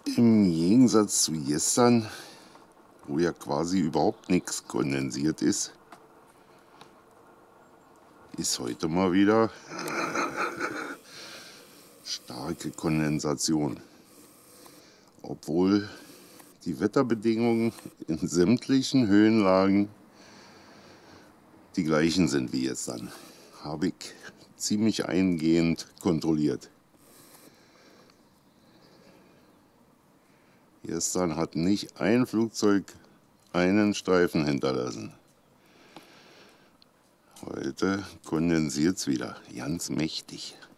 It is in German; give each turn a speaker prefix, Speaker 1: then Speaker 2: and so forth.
Speaker 1: Im Gegensatz zu gestern, wo ja quasi überhaupt nichts kondensiert ist, ist heute mal wieder starke Kondensation. Obwohl die Wetterbedingungen in sämtlichen Höhenlagen die gleichen sind wie gestern. Habe ich ziemlich eingehend kontrolliert. Gestern hat nicht ein Flugzeug einen Streifen hinterlassen. Heute kondensiert es wieder, ganz mächtig.